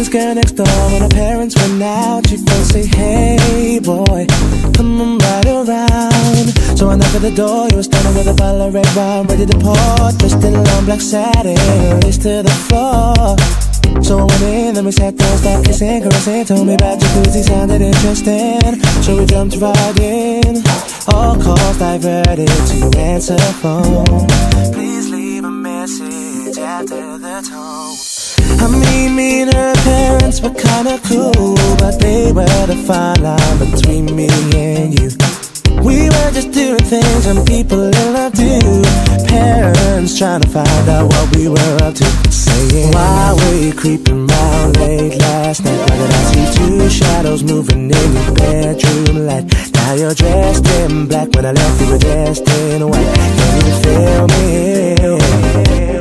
girl next door. When her parents went out, she first say, hey boy, come on right around. So I knocked at the door, you were standing with a bottle of red wine ready to pour, dressed in long black satin, laced to the floor. So I went in, then we sat down, started kissing, caressing. Told me about jacuzzi, sounded interesting. So we jumped right in. All calls diverted to your answer phone. Please leave a message after the tone. I mean, me and her parents were kinda cool, but they were the fine line between me and you. We were just doing things and people in love do. Parents trying to find out what we were up to, saying, why were you creeping round late last night? Why did I see two shadows moving in your bedroom light? Now you're dressed in black, when I left you were dressed in white. Can you feel me?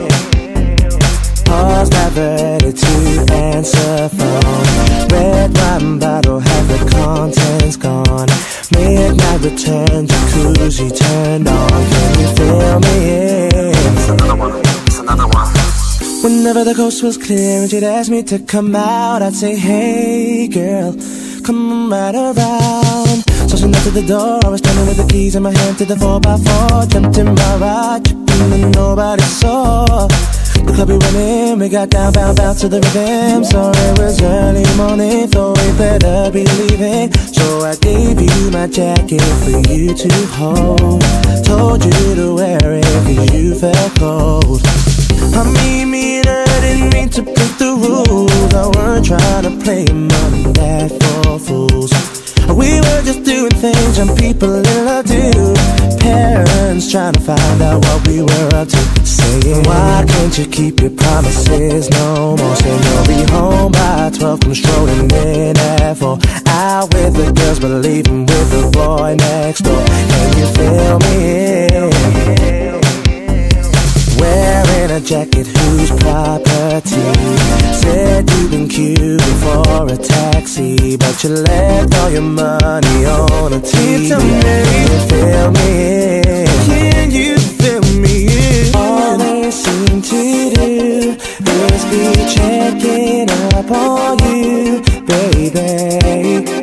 Pause diverted to answer phone. Red wine bottle, have the contents gone. Midnight return, jacuzzi turned on. Can you feel me? It's another one, it's another one. Whenever the coast was clear and she'd ask me to come out, I'd say, hey girl, come on right around. So she knocked at the door, I was standing with the keys in my hand to the 4x4. Jumped in my ride, and nobody saw. The club we went in, we got down, bound to the rhythm. So it was early morning, thought we better be leaving. So I gave you my jacket for you to hold. Told you to wear it cause you felt cold. I mean, me and her didn't mean to break the rules. I weren't trying to play mom and dad for fools. We were just doing things and people in love do. Parents trying to find out what we were up to, saying, why can't you keep your promises no more? Saying you'll be home by 12, come strolling in at 4. Out with the girls but leaving with the boy next door. Can you feel me? Wearing a jacket whose property said you've been queuing for a taxi, but you left all your money on a TV. Can you feel me? Can you feel me? All they seem to do is be checking up on you, baby.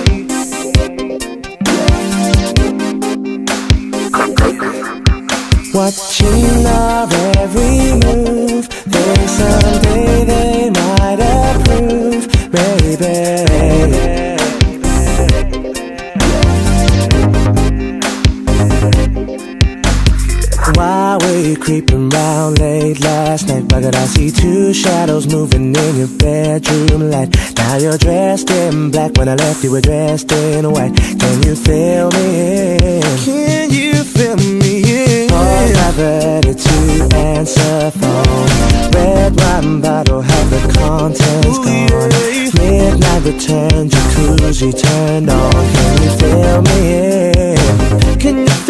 Watching our every move, think someday they might approve, baby. Why were you creeping round late last night? Why did I see two shadows moving in your bedroom light? Now you're dressed in black, when I left you were dressed in white. Can you feel me? Can you feel me? Pause diverted to answer phone. Red wine bottle, have the contents gone. Midnight return, jacuzzi turned on. Can you feel me? Can you